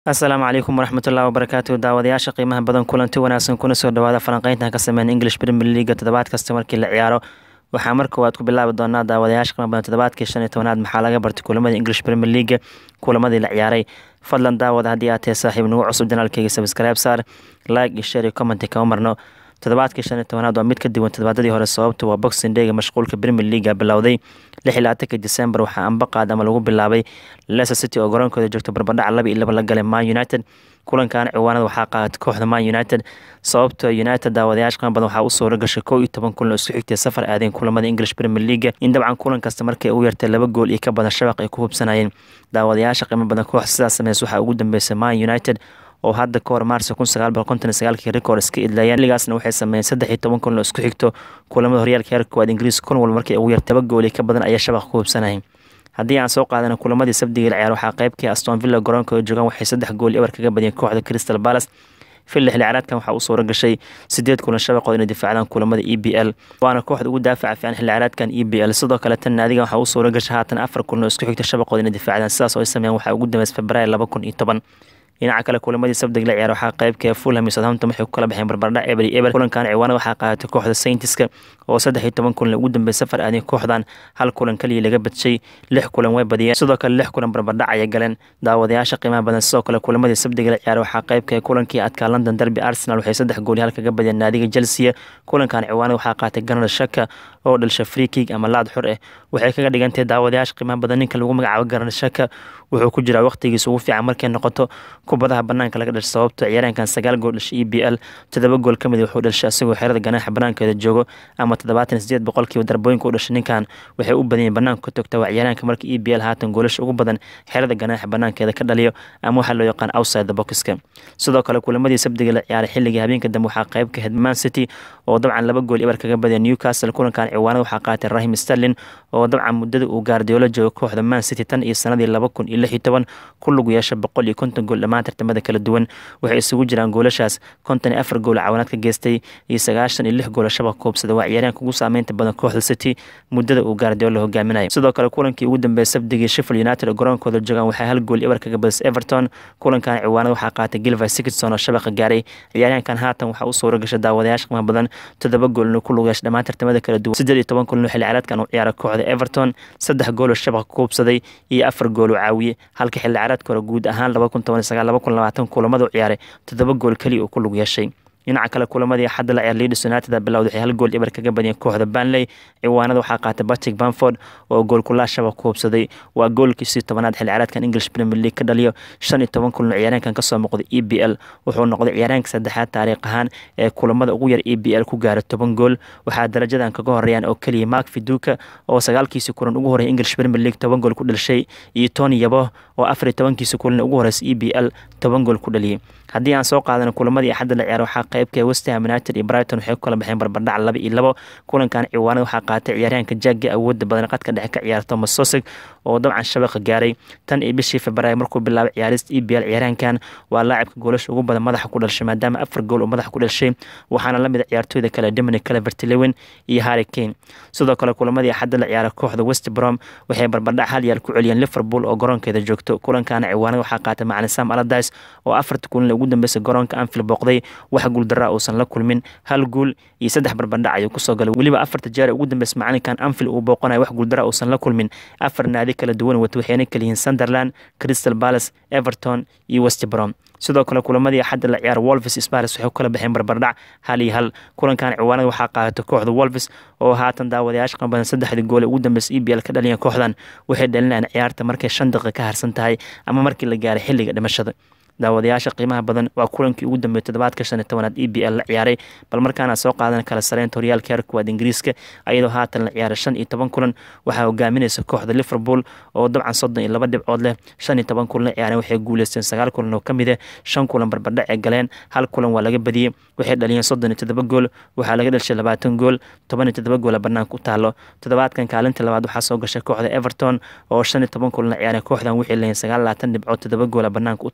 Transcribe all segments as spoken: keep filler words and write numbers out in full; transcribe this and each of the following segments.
asalaamu calaykum waraxmatullahi wabarakaatu daawadayaasha qiimaha badan kulanti wanaagsan kuna soo dhawaada falanqeyntan ka sameyn english premier league toddobaad kasta markii la ciyaaro waxaa mar koowaad ku bilaabi doonaa daawadayaasha qiimaha badan toddobaadkii shan iyo tobanaad maxaa laga bartay kulamada english premier league kulamadii la ciyaaray fadlan daawada haddii aad tahay saaxiib nagu cusub janaalkeyga subscribe saar like iyo share iyo comment kama marno toddobaadkii shan iyo tobanaad waa mid ka duwan toddobaadadii hore sababtu waa boxing day mashquulka premier league bilowday lix iyo labaatanka December waxaa anba qaad ama lagu bilaabay Leicester City oo garoonkooda joogta barbardhac laba iyo laba la galay Man United kulankan ciwaanada waxaa qaadatay kooxda Man United sababtoo United daawadayaasha qiimo badan waxaa u soo gashay kow iyo toban kulan oo isku xigtay safar aadeen kulamada English Premier League in dabcan kulan kasta markay u yartay laba gool iyo ka badan shabaq ay ku hubsanayeen daawadayaasha qiimo badan koox sidaas sameys waxaa ugu dambeysay Man United oo hadda ka hor Maarso kun sagaal boqol konton iyo sagaal kii record iska idlayeen ligaasna waxay sameeyeen saddex iyo toban kulan oo isku xigto kulamada horyaalka heerka koowaad Ingiriiska kulan walba markay ugu yartay laba gool iyo ka badan ayaa shabaq ku hubsanayeen haddii aan soo qaadano kulamadii sabdiga la ciyaar waxaa qaybkii Aston Villa garoonkooda joogan waxay saddex gool eber kaga badiyeen kooxda Crystal Palace fil lix ciyaareedkan waxaa u soo gashay sideed kulan shabaqood inay difaacdaan kulamada E P L waana kooxda ugu daafaca fiican xilli ciyaareedkan E P L sidoo kale tan naadiga waxaa u soo gashay haatan afar kulan oo isku xigta shabaqood inay difaacdaan sidaas oo ay sameeyaan waxaa ugu dambeysay Febraayo laba kun iyo toban dhinaca kale kulamadii sabdiga la ciyaar waxaa qaybka Fulham iyo Southampton waxay ku kala baxeen barbardhac eber iyo eber kulankan ciwaanada waxaa qaadatay kooxda Saintska oo saddex iyo toban kulan ugu dambeysay safar aadeen kooxdan hal kulan kaliya laga badshay lix kulan way badiyeen sidoo kale lix kulan barbardhac ay galeen daawadayaasha qiimaha badan sidoo kale kulamadii sabdiga la ciyaar waxaa qaybka kulankii adkaa London Derby Arsenal waxay saddex gool hal kaga badiyeen naadiga Chelsea kulankan ciwaanada waxaa qaatay Granit Xhaka oo dhalishay free kick ama laad xor ah waxay kaga dhigantay daawadayaasha qiimaha badan ninka lagu magacaabo Granit Xhaka wuxuu ku jiraa waqtigiisa ugu fiican markay noqoto kubadaha banaanka laga dhashay sababtoo ciyaaraankan sagaal gool dhashay E P L toddoba gool ka mid wuxuu dhashay asagoo xerada ganaaxa banaankeeda joogo ama toddobaatan iyo siddeed boqolkiiba darbooyinka u dhashay ninkan waxay u badan yihiin banaanka ka togta waa ciyaaraanka marka E P L haatan goolasha ugu badan xerada ganaaxa banaankeeda ka dhaliyo ama waxa loo yaqaan outside the boxka sidoo kale kulamadii sabdiga la ciyaaray xilligii habeenka dambe waxaa qayb ka ahayd Man City oo dabcan laba gool eber kaga badiyay Newcastle kulankan ciwaanada waxaa qaatay Raheem Sterling oo dabcan muddada uu Guardiola joogo kooxda Man City tan iyo sanadii laba kun iyo lix iyo toban ku lug yeeshay boqol iyo konton gool dhammaan tartamada kala duwan waxay isugu jiraan goolashaas konton iyo afar gool caawinaad ka geystay iyo sagaashan iyo lix gool shabaq koobsada waa ciyaaryahanka ugu saameynta badan kooxda City muddada uu Guardiola hogaaminayo sidoo kale kulankii ugu dambeeyay sabdigii Sheffield United oo garoonkooda joogan waxay hal gool eber kaga badisay Everton kulankan ciwaanada waxaa qaatay Gylfi Sigurdsson oo shabaqa gaaray ciyaaryahankan haatan waxaa u soo gashay daawadayaasha qiimaha badan toddoba gool oo ku lug yeeshay dhammaan tartamada kala duwan siddeed iyo toban kulan xilli ciyaareedkan uu ciyaaray kooxda Everton saddex gool oo shabaq koobsaday iyo afar gool oo caawiyay halka xilli ciyaareedka hore guud ahaan laba kun toban iyo sagaal laba kun labaatan kulamada u ciyaaray toddoba gool kaliya oo ku lug yeeshay dhinaca kale kulamadii xadda la ciyaar Leeds United bilowday waxay hal gool eber kaga badiyeen kooxda Burnley ciwaanada waxaa qaatay Patrick Bamford oo gool kula shabaq koobsaday waa goolkiisii tobanaad xilli ciyaareedkan English Premier League ka dhaliyo shan iyo toban kulan ciyaaraankan ka soo muuqday E P L wuxuu noqday ciyaaraanka saddexaad taariikh ahaan ee kulamada ugu yar E P L ku gaaray toban gool waxaa darajadan kaga horeeyaan oo kaliya Mark Viduka oo sagaalkiisii kulan ugu horeeyay English Premier League toban gool ku dhalishay iyo Tony Yeboah oo afar iyo tobankiisii kulan ugu horeysay E P L toban gool ku dhaliyay haddii aan soo qaadano kulamadii xadda la ciyaar waxaa qaybka West Ham United iyo Brighton waxay ku kala baxeen barbardhac laba iyo laba kulankan ciwaanada waxaa qaatay ciyaaryahanka Jack awoodda badan qadka dhexe ka ciyaarta Thomas Sosek oo dabcan shabaqa gaaray tan iyo bishii Febraayo markuu bilaabay ciyaarista E P L ciyaaryahankan waa laacibka goolasha ugu badan madaxa ku dhashay maadaama afar gool oo madaxa ku dhashay waxaana la mid ciyaartooyda kale Dominic Calvert-Lewin iyo Harry Kane sidoo kale kulamadii xadda la ciyaar kooxda West Brom waxay barbardhac hal yaal ku celiyeen Liverpool oo garoonkeeda joogto kulankan ciwaanada waxaa qaatay macallin Sam Allardyce oo afarta kulan ugu dambeysay garoonka Anfield booqday wax guul darro uusan la kulmin hal gool iyo saddex barbardhac ayuu ku soo galay waliba afarta jeer ugu dambeysay macalinkan Anfield uu booqanayo wax guul darro uusan la kulmin afar naadi kala duwan waxayna kala yihiin Sunderland Crystal Palace Everton iyo West Brom sidoo kale kulamadii xadda la ciyaar Wolves Spurs waxay kala baxeen barbardhac hal iyo hal kulankan ciwaanada waxaa qaadatay kooxda Wolves oo haatan daawadayaasha qaban saddexdii gool ugu dambeysay E P L ka dhaliyeen kooxdan waxay dhalinayaan ciyaarta markay shan daqiiqo ka harsan tahay ama markii la gaaray xilliga dhimashada daawadayaasha qiimaha badan waa kulankii ugu dambeeyay toddobaadka shan iyo tobanaad E P L la ciyaaray bal markaana soo qaadan kala sareynta horyaalka heerka koowaad Ingiriiska ayadoo haatan la ciyaaray shan iyo toban kulan waxaa hogaaminaysa kooxda Liverpool oo dabcan soddon iyo laba dhibcood leh shan iyo toban kulan ciyaareen waxay guuleysteen sagaal kulan oo kamid ah shan kulan barbardhac ay galeen hal kulan waa laga badiyay waxay dhaliyeen soddon iyo toddoba gool waxaa laga dhashay labaatan gool toban iyo toddoba gool banaanka u taalo toddobaadkan kaalinta labaad waxaa soo gashay kooxda Everton oo shan iyo toban kulan ciyaareen kooxdan waxay leeyihiin sagaal iyo labaatan dhibcood toddoba gool banaanka u taalo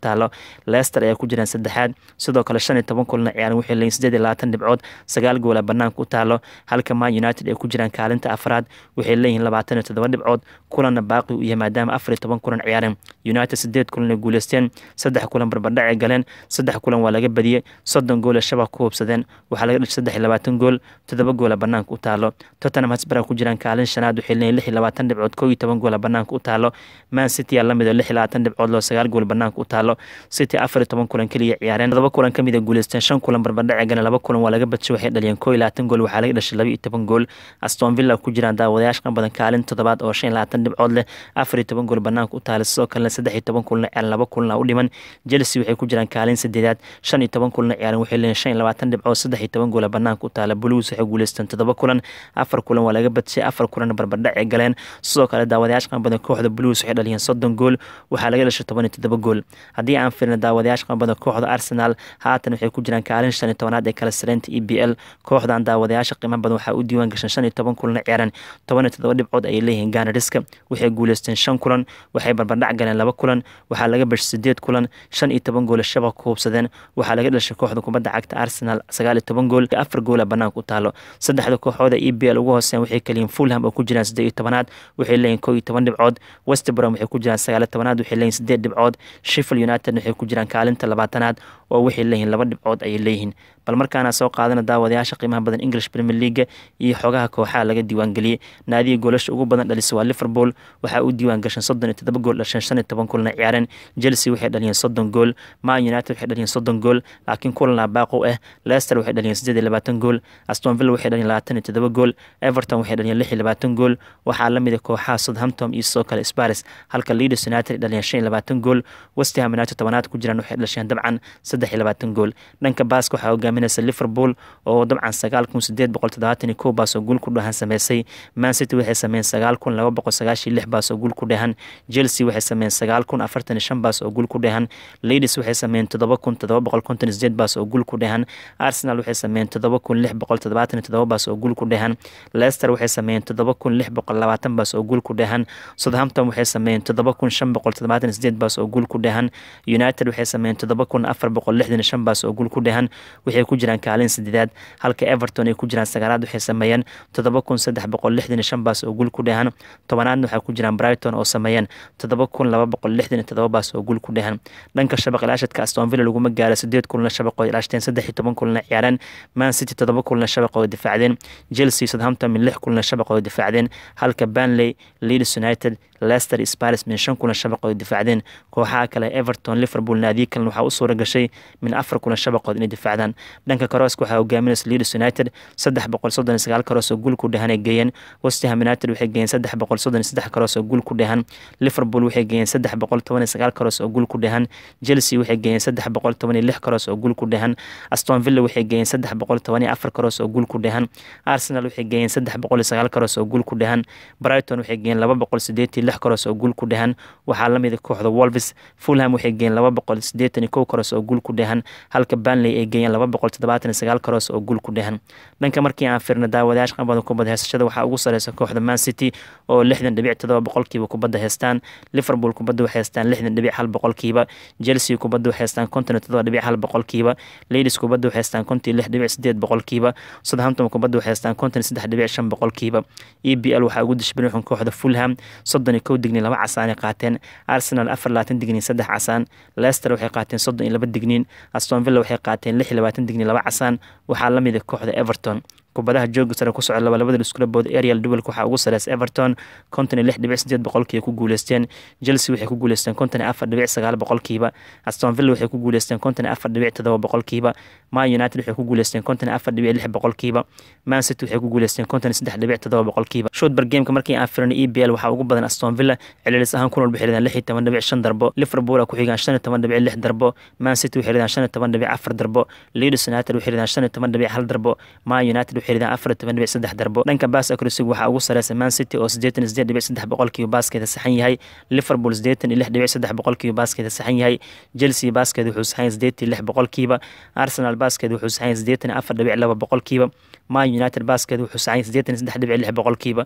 Leicester ayaa ku jiraan saddexaad sidoo kale shan iyo toban kulan ciyaaran waxay leeyihiin siddeed iyo labaatan dhibcood sagaal gool banaanka u taalo halka Man United ay ku jiraan kaalinta afraad waxay leeyihiin labaatan iyo toddoba dhibcood kulanna baaqi u yahay maadaama afar iyo toban kulan ciyaaran United siddeed kulan ay guuleysteen saddex kulan barbardhac ay galeen saddex kulan waa laga badiyay soddon gool shabaq ku hubsadeen waxaa laga dhashay saddex iyo labaatan gool toddoba gool banaanka u taalo Tottenham Hotspur ku jiraan kaalin shanaad waxay leeyihiin lix iyo labaatan dhibcood kow iyo toban gool banaanka u taalo Man City ayaa lamid ah lix iyo labaatan dhibcood loo sagaal gool banaanka u taalo City afar iyo toban kulan kaliya ciyaareen todoba kulan kamid ah guuleysteen shan kulan barbardhac ay galeen laba kulan waa laga badshay waxay dhaliyeen kow iyo labaatan gool waxaa laga dhashay laba iyo toban gool Aston Villa ku jiraan daawadayaasha ka badan kaalin toddobaad oo shan iyo labaatan dhibcood leh afar iyo toban gool banaanka u taalo sidoo kale saddex iyo toban kulan ciyaaran laba kulan u dhiman Chelsea waxay ku jiraan kaalin saddeedaad shan iyo toban kulan ciyaaran waxay leeyihiin shan iyo labaatan dhibcood saddex iyo toban gool banaanka u taalo Blues waxay guuleysteen toddoba kulan afar kulan waa laga badshay afar kulan barbardhac ay galeen sidoo kale daawadayaasha ka badan kooxda Blues waxay dhaliyeen soddon gool waxaa laga dhashay toban iyo toddoba gool haddii aan fiirno daawadayaasha ka badan kooxda Arsenal haatan waxay ku jiraan kaalin shan iyo tobanaad ee kala sareynta E P L kooxdan daawadayaasha qiimo badan waxaa u diiwaan gashan shan iyo toban kulan ciyaaran toban iyo toddoba dhibcood ay leeyihiin Gunners-ka waxay guuleysteen shan kulan waxay barbardhac galeen laba kulan waxaa laga bashay siddeed kulan shan iyo toban gool shabaq ku hubsadeen waxaa laga dhashay kooxda kubadda cagta Arsenal sagaal iyo toban gool afar gool banaanka u taalo saddexda kooxooda E P L ugu hooseeyaan waxay kaliin Fulham oo ku jiraan siddeed iyo tobanaad waxay leeyihiin kow iyo toban dhibcood West Brom waxay ku jiraan sagaal iyo tobanaad waxay leeyihiin siddeed dhibcood Sheffield United waxay ku jiraan kaalinta labaatanaad oo waxay leeyihiin laba dhibcood ayay leeyihiin bal markaana soo qaadana daawadayaasha qiimaha badan English Premier League iyo xogaha kooxaha laga diiwaan galiyay naadiga goolasha ugu badan dhalisay waa Liverpool waxa uu diiwaan gashan soddon iyo toddoba gool dhashan shan iyo toban kulan ciyaareen Chelsea waxay dhaliyeen soddon gool Man United waxay dhaliyeen soddon gool laakiin kulan baaqo ah Leicester waxay dhaliyeen siddeed iyo labaatan gool Aston Villa waxay dhaliyeen labaatan iyo toddoba gool Everton waxay dhaliyeen lix iyo labaatan gool waxaa la mid ah kooxaha Southampton iyo sidoo kale Spurs halka Leeds United dhaliyeen shan iyo labaatan gool West Ham United tobanaad ku jiraan waxay dhasheen dabcan saddex iyo labaatan gool dhanka baaska waxaa hogaaminaysa Liverpool oo dabcan sagaal kun siddeed boqol toddobaatan iyo kow baas oo gool ku dhahan sameysay Man City waxay sameeyeen sagaal kun laba boqol sagaashan iyo lix baas oo gool ku dhahan Chelsea waxay sameeyeen sagaal kun afartan iyo shan baas oo gool ku dhahan Leeds waxay sameeyeen toddoba kun toddoba boqol konton iyo siddeed baas oo gool ku dhahan Arsenal waxay sameeyeen toddoba kun lix boqol toddobaatan iyo toddoba baas oo gool ku dhahan Leicester waxay sameeyeen toddoba kun lix boqol labaatan baas oo gool ku dhahan Southampton waxay sameeyeen toddoba kun shan boqol toddobaatan iyo siddeed baas oo gool ku dhahan United waxay sameeyeen toddoba kun afar boqol lixdan iyo shan baas oo gool ku dhahan waxay ku jiraan kaalin saddeedaad halka Everton ay ku jiraan sagaalaad waxay sameeyeen toddoba kun saddex boqol lixdan iyo shan baas oo gool ku dhahan tobanaadna waxaa ku jiraan Brighton oo sameeyeen toddoba kun laba boqol lixdan iyo toddoba baas oo gool ku dhahan dhanka shabaq ilaashadka Aston Villa lagu magaalo siddeed kulan shabaq oo ilaashteen saddex iyo toban kulan ciyaareen Man City toddoba kulan shabaq oo difaacdeen Chelsea Southampton min lix kulan shabaq oo difaacdeen halka Burnley Leeds United Leicester Spurs min shan kulan shabaq oo difaacdeen kooxaha kale Everton Liverpool naadiga kale waxa u suura gashay min afar kulan shabaq oo inay difaacdaan dhanka karooska waxaa hogaaminaysa Leeds United saddex boqol soddon iyo sagaal karoos oo gool ku dhahan ay geeyeen West Ham United waxay geeyeen saddex boqol soddon iyo saddex karoos oo gool ku dhahan Liverpool waxay geeyeen saddex boqol toban iyo sagaal karoos oo gool ku dhahan Chelsea waxay geeyeen saddex boqol toban iyo lix karoos oo gool ku dhahan Aston Villa waxay geeyeen saddex boqol toban iyo afar karoos oo gool ku dhahan Arsenal waxay geeyeen saddex boqol iyo sagaal karoos oo gool ku dhahan Brighton waxay geeyeen laba boqol siddeed iyo lix karoos oo gool ku dhahan waxaa la mid ah kooxda Wolves Fulham waxay geeyeen laba boqol siddeetan iyo kow karoos oo gool ku dhahan halka Burnley ay geeyeen laba boqol toddobaatan iyo sagaal karoos oo gool ku dhahan dhanka markii aan fiirno daawadayaasha qabada kubadda heysashada waxaa ugu sareysa kooxda Man City oo lixdan dhibic toddoba boqolkiiba kubadda heystaan Liverpool kubadda waxay heystaan lixdan dhibic hal boqolkiiba Chelsea kubadda waxay heystaan konton iyo toddoba dhibic hal boqolkiiba Leeds kubadda waxay heystaan konton iyo lix dhibic siddeed boqolkiiba Southampton kubadda waxay heystaan konton iyo saddex dhibic shan boqolkiiba E P L waxaa ugu dishbin wuxuu kooxda Fulham soddon iyo kow digniin laba casaan ay qaateen Arsenal afar iyo labaatan digniin saddex casaan Leicester waxay qaateen soddon iyo laba digniin Aston Villa waxay qaateen lix iyo labaatan digniin laba casaan waxaa la mid ah kooxda Everton kubadaha jooga sare ku socda laba labada isku bood aerial duel waxa ugu sareys Everton konton iyo lix dhibic siddeed boqolkiiba ku guuleysteen Chelsea waxay ku guuleysteen konton iyo afar dhibic sagaal boqolkiiba Aston Villa waxay ku guuleysteen konton iyo afar dhibic toddoba boqolkiiba Man United waxay ku guuleysteen konton iyo afar dhibic lix boqolkiiba Man City waxay ku guuleysteen konton iyo saddex dhibic toddoba boqolkiiba shoot bar game markii aan fiirno E P L waxa ugu badan Aston Villa celcelis ahaan ku nool bixireen lix iyo toban dhibic shan darbo Liverpool ku xigaan shan iyo toban dhibic lix darbo Man City waxay ridaan shan iyo toban dhibic afar darbo Leeds United waxay ridaan shan iyo toban dhibic hal darbo Man United waxay ridaan afar iyo toban dhibic saddex darbo dhanka baas accuracy waxa ugu sareysa Man City oo siddeetan iyo siddeed dhibic saddex boqolkiiba baaskeeda saxan yahay Liverpool siddeetan iyo lix dhibic saddex boqolkiiba baaskeeda saxan yahay Chelsea baaskeeda wuxuu saxan siddeetan iyo lix boqolkiiba Arsenal baaskeeda wuxuu saxan siddeetan iyo afar dhibic laba boqolkiiba Man United baaskeeda wuxuu saxan siddeetan iyo saddex dhibic lix boqolkiiba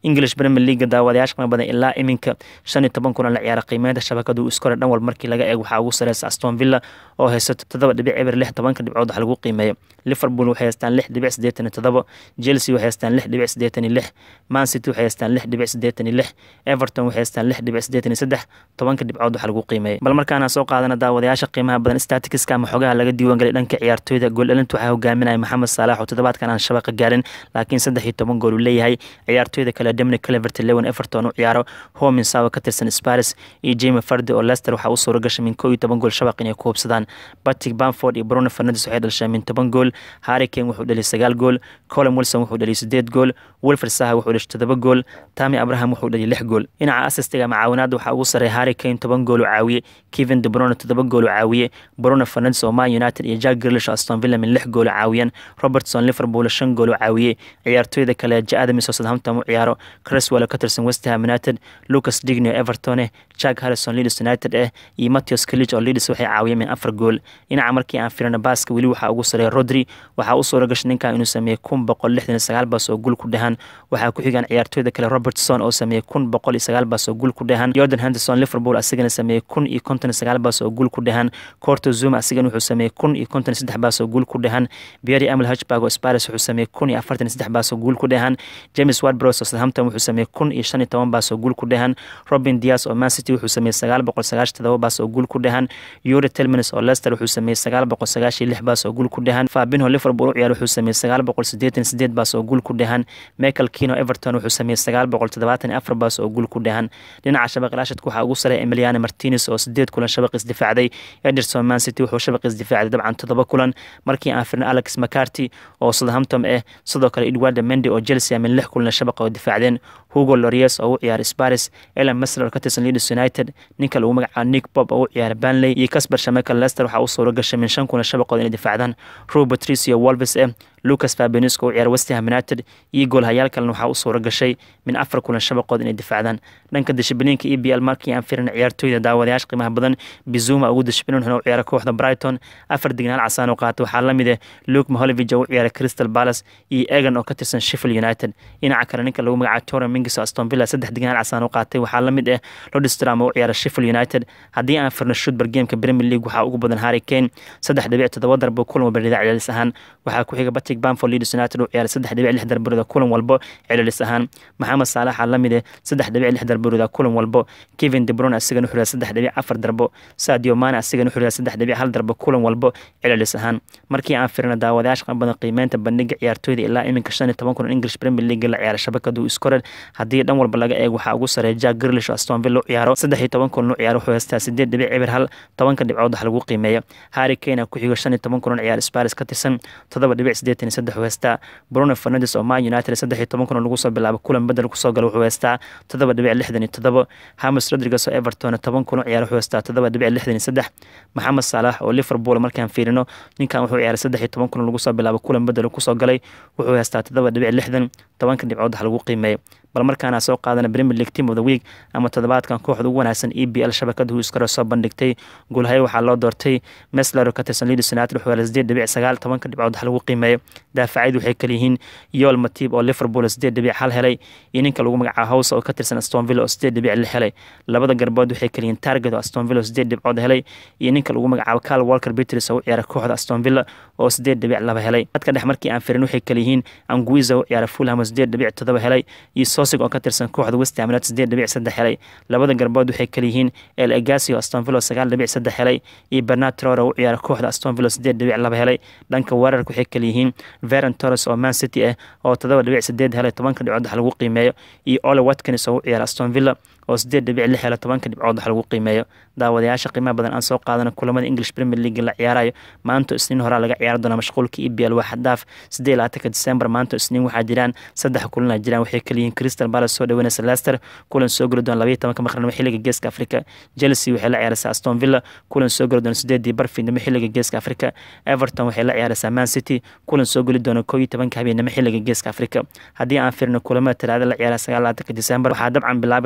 English Premier League daawadayaasha qiimaha badan ilaa iminka shan iyo toban kulan la ciyaar qiimeynta shabakadu iskore dhan wal markii laga eego waxa ugu sareysa Aston Villa oo haysato toddoba dhibic eber lix tobanka dhibcood waxa lagu qiimeeyo Liverpool waxay haystaan lix dhibic siddeetan iyo toddoba Chelsea waxay haystaan lix dhibic siddeetan iyo lix Man City waxay haystaan lix dhibic siddeetan iyo lix Everton waxay haystaan lix dhibic siddeetan iyo saddex tobanka dhibcood waxa lagu qiimeeyo bal markaana soo qaadana daawadayaasha qiimaha badan statistics-ka ama xogaha laga diiwaan galay dhanka ciyaartooyda gool dhalinta waxa hogaaminaya Mohamed Salah oo toddobaadkan aan shabaqa gaarin laakiin saddex iyo toban gool uu leeyahay ciyaartooyda kale Dominic Calvert-Lewin Everton u ciyaaro Home Sawa ka tirsan Spurs iyo Jamie Vardy oo Leicester waxa uu soo gashay min kow iyo toban gool shabaq inay ku hubsadaan Patrick Bamford iyo Bruno Fernandes waxay dhashay min toban gool Harry Kane wuxuu dhaliyay sagaal gool Callum Wilson wuxuu dhaliyay siddeed gool Wilfried Zaha wuxuu dhaliyay toddoba gool Tammy Abraham wuxuu dhaliyay lix gool dhinaca assistiga macaawinaad waxa ugu sareeyay Harry Kane toban gool oo caawiyay Kevin De Bruyne toddoba gool oo caawiyay Bruno Fernandes oo Man United iyo Jack Grealish oo Aston Villa min lix gool oo caawiyeen Robertson Liverpool shan gool oo caawiyay ciyaartooyda kale Jack Adams oo Southampton u ciyaaro Cresswell ka tirsan West Ham United Lucas Digne oo Everton Jack Harrison Leeds United eh iyo Matheus Clichy oo Leeds waxay caawiyeen min afar gool dhinaca markii aan fiirno baaska wali waxa ugu sareeyay Rodri waxa uu soo gashay ninkan inuu sameeyay kun boqol lixdan iyo sagaal baas oo gool ku dhahan waxa ku xigan ciyaartooyda kale Robertson oo sameeyay kun boqol iyo sagaal baas oo gool ku dhahan Jordan Henderson Liverpool asigana sameeyay kun iyo konton iyo sagaal baas oo gool ku dhahan Courto Zouma asigana wuxuu sameeyay kun iyo konton iyo saddex baas oo gool ku dhahan Pierre-Emile Hojbjerg oo Spurs wuxuu sameeyay kun iyo afartan iyo saddex baas oo gool ku dhahan James Ward-Prowse oo Southampton wuxuu sameeyay kun iyo shan iyo toban baas oo gool ku dhahan Robin Dias oo Man City wuxuu sameeyay sagaal boqol sagaashan iyo todoba baas oo gool ku dhahan Yuri Tielemans oo Leicester wuxuu sameeyay sagaal boqol sagaashan iyo lix baas oo gool ku dhahan Fabinho Liverpool u ciyaar wuxuu sameeyay sagaal boqol siddeetan iyo siddeed baas oo gool ku dhahan Michael Keane oo Everton wuxuu sameeyay sagaal boqol toddobaatan iyo afar baas oo gool ku dhahan dhinaca shabaq laashadka waxa ugu sareeyay Emiliano Martinez oo siddeed kulan shabaq isdifaacday Ederson Man City wuxuu shabaq isdifaacday dabcan toddoba kulan markii aan firna Alex McCarthy oo Southampton eh sidoo kale Eduardo Mendy oo Chelsea min lix kulan shabaq oo difaacdeen Hugo Lloris oo u ciyaar Spurs Elan Mesler ka tirsan Leeds United ninka lagu magacaabo Nick Pope oo u ciyaar Burnley iyo Kasper Schmeichel Leicester waxa uu soo gashay min shan kulan shabaq oo inay difaacdaan Rui Patricio Wolves eh Lucas Fabinho oo ciyaar West Ham United iyo gool hayaal kalena waxa uu soo gashay min afar kulan shabaqood inay difaacdaan dhanka dishibliinka E P L markii aan fiirno ciyaartooyda daawadayaasha qiimaha badan Bizuma ugu dishibliin oo ciyaar kooxda Brighton afar dignaal casaan oo qaatay waxa la mid ah Luke Moholovich oo ciyaar Crystal Palace iyo Egan oo ka tirsan Sheffield United dhinaca kale ninka lagu magacaabo Tyrone Mings oo Aston Villa saddex dignaal casaan oo qaatay waxa la mid ah Lundstram oo ciyaar Sheffield United haddii aan fiirno Shotbar gameka Premier League waxa ugu badan Harry Kane saddex dhibic toddoba darbo kulan wabariida ciyaaris ahaan waxa ku xiga Patrick Bamford Leeds United oo ciyaar saddex dhibic lix darbo kulan walbo ciyaaris ahaan Mohamed Salah la mid ah saddex dhibic lix darbo kulan walbo Kevin De Bruyne asigana wuxuu saddex dhibic afar darbo Sadio Mane asigana wuxuu saddex dhibic hal darbo kulan walbo ciyaaris ahaan markii aan fiirno daawadayaasha badan qiimeynta bandhiga ciyaartooyda ilaa iminka shan iyo toban kulan English Premier League la ciyaar shabakadu iskorer haddii dhan walba laga eego waxa ugu sareeya Jack Grealish oo Aston Villa u ciyaaro saddex iyo toban kulan u ciyaaro wuxuu haystaa siddeed dhibic eber hal tobanka dhibcood waxa lagu qiimeeyo Harry Kane ku xigo shan iyo toban kulan ciyaar Spurs ka tirsan toddoba dhibic siddeetan iyo saddex haystaa Bruno Fernandes oo Man United saddex iyo toban kulan lagu soo bilaabo kulan badal ku soo galo wuxuu haystaa toddoba dhibic lixdan iyo toddoba James Rodriguez oo Everton toban kulan ciyaar wuxuu haystaa toddoba dhibic lixdan iyo saddex Mohamed Salah oo Liverpool markaan fiirino ninkan wuxuu ciyaaray saddex iyo toban kulan lagu soo bilaabo kulan badal ku soo galay wuxuu haystaa toddoba dhibic lixdan tobanka dhibcood waxa lagu qiimeeyo bal markaana soo qaadana Premier League Team of the Week ama toddobaadkan kooxda ugu wanaagsan E P L shabakadu iskaro soo bandhigtay goolhaye waxa loo doortay Mesler oo ka tirsan Leeds United wuxuu helay siddeed dhibic sagaal tobanka dhibcood waxa lagu qiimeeyo daafacyadu waxay kala yihiin Yoel Matip oo Liverpool siddeed dhibic hal helay iyo ninka lagu magacaabo House oo ka tirsan Aston Villa oo siddeed dhibic lix helay labada garbood waxay kala yihiin Target oo Aston Villa siddeed dhibcood helay iyo ninka lagu magacaabo Kyle Walker-Peters oo ciyaar kooxda Aston Villa oo siddeed dhibic laba helay dadka dhex markii aan fiirin waxay kala yihiin Anguissa oo ciyaar Fulham oo siddeed dhibic toddoba helay iyo Sosig oo ka tirsan kooxda West Ham United siddeed dhibic saddex helay labada garbood waxay kala yihiin El Agassi oo Aston Villa sagaal dhibic saddex helay iyo Bernard Traore oo ciyaar kooxda Aston Villa siddeed dhibic laba helay dhanka weerarka waxay kala yihiin Ferran Torres oo Man City ah oo toddoba dhibic siddeed helay tobanka dhibcood waxa lagu qiimeeyo iyo Ole Watkins oo ciyaar Aston Villa oo siddeed dhibic lix helay tobanka dhibcood waxa lagu qiimeeyo daawadayaasha qiimaha badan aan soo qaadana kulamada English Premier League la ciyaarayo maanta isniin hore laga ciyaar doona mashquulka E P L waxa dhaaf siddeed iyo labaatanka December maanta isniin waxa jiraan saddex kulan jiraan waxay kala yihiin Crystal Palace soo dhaweynaysa Leicester kulan soo geli doona laba iyo tobanka maqribnimo xilliga Geeska Afrika Chelsea waxay la ciyaaraysaa Aston Villa kulan soo geli doona siddeed barfiidnimo xilliga Geeska Afrika Everton waxay la ciyaaraysaa Man City kulan soo geli doona kow iyo tobanka habeenimo xilliga Geeska Afrika haddii aan fiirno kulamada talaada la ciyaara sagaal iyo labaatanka December waxa dabcan bilaabi doona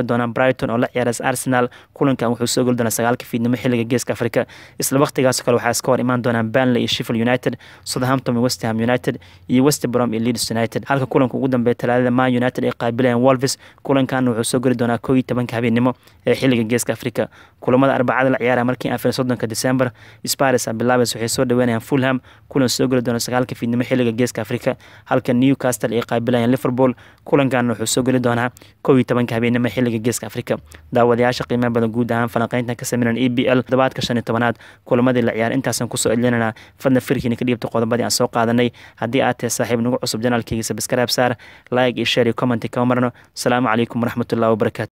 Brighton oo la ciyaaraysa Arsenal kulankan wuxuu soo gali doonaa sagaalka fiidnimo xilliga Geeska Afrika isla waqtigaas kale waxaa iska hor imaan doonaan Burnley iyo Sheffield United Southampton iyo West Ham United iyo West Brom iyo Leeds United halka kulanka ugu dambeeya Talaadada Man United ay qaabilayaan Wolves kulankan wuxuu soo gali doonaa kow iyo tobanka habeenimo ee xilliga Geeska Afrika kulamada Arbacada la ciyaara markii afar iyo soddonka December Spurs bilaabays waxay soo dhaweynayaan Fulham kulan soo gali doona sagaalka fiidnimo xilliga Geeska Afrika halka Newcastle ay qaabilayaan Liverpool kulankan wuxuu soo gali doonaa kow iyo tobanka habeenimo xilliga Geeska Afrika daawadayaasha qiimaha badan guud ahaan falanqaynta ka sameeyaan E P L todobaadka shan iyo tobanaad kulamadii la ciyaar intaasan ku soo celinayna fadna firkiina ka dhiibto qodobadii aan soo qaadanay haddii aad tahay saaxiib nagu cusub janaalkayga subscribe saar like iyo share iyo comment ka marno salaamu calaykum waraxmatullaahi wabarakaatu